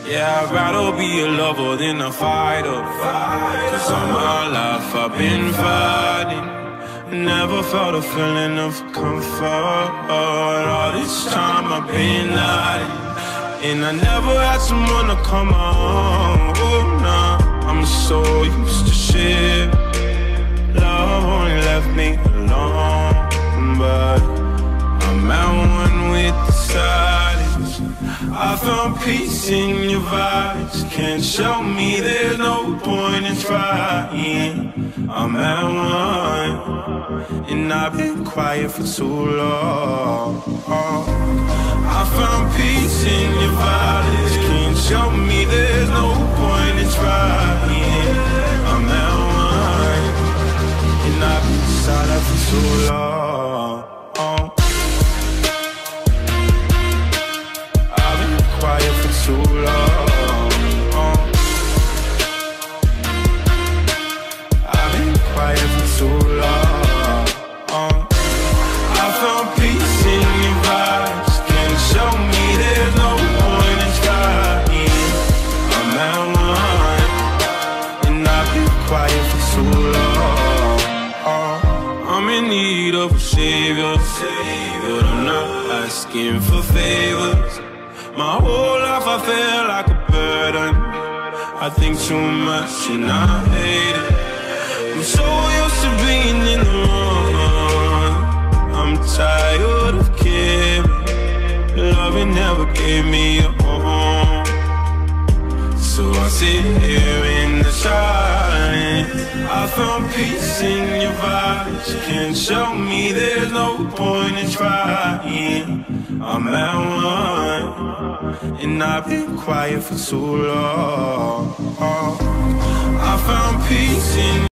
Yeah, I'd rather be a lover than a fighter. Cause all my life I've been fighting. Never felt a feeling of comfort. All this time I've been hiding, and I never had someone to come on. Oh, nah, I'm so used to shit. Love only left me alone, but I'm at one with the silence. I found peace in your vibes. Can't show me there's no point in trying. I'm at one, and I've been quiet for too long. I found peace in your vibes. Can't show me there's no point in trying. I'm at one, and I've been silent for too long. I've been quiet for too long. I've been quiet for too long. I found peace in your vibes. Can't show me there's no point in trying. I'm at one, and I've been quiet for too long. I'm in need of a savior, but I'm not asking for favors. My whole life I feel like a burden. I think too much and I hate it. I'm so used to being in the wrong. I'm tired of caring. Loving never gave me a home. So I sit here in the silence. I found peace in your vibes. Can't show me there's no point in trying. I'm at one, and I've been quiet for too long. I found peace in